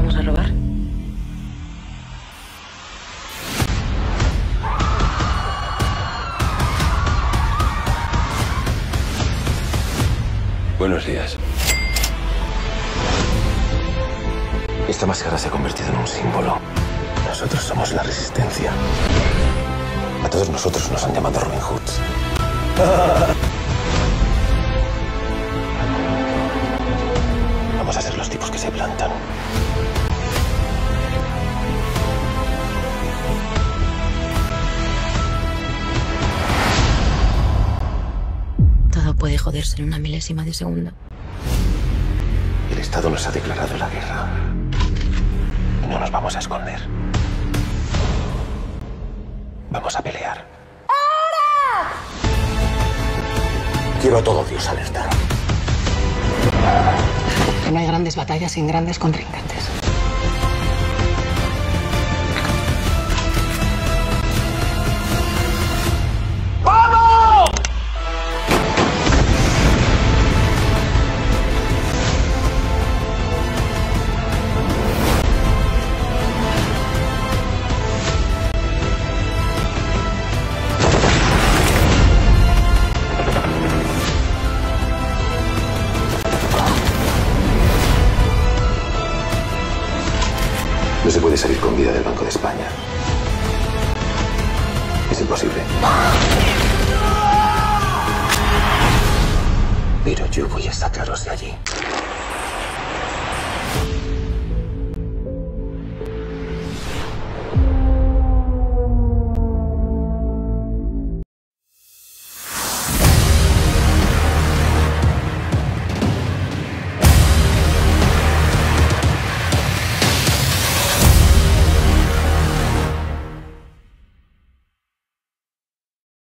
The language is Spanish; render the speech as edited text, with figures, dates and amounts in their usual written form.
vamos a robar? Buenos días. Esta máscara se ha convertido en un símbolo. Nosotros somos la resistencia. A todos nosotros nos han llamado Robin Hoods. Vamos a ser los tipos que se plantan. Todo puede joderse en una milésima de segundo. El Estado nos ha declarado la guerra. Y no nos vamos a esconder. Vamos a pelear. ¡Ahora! Quiero a todo Dios alerta. Que no hay grandes batallas sin grandes contrincantes. No se puede salir con vida del Banco de España. Es imposible. Pero yo voy a sacaros de allí.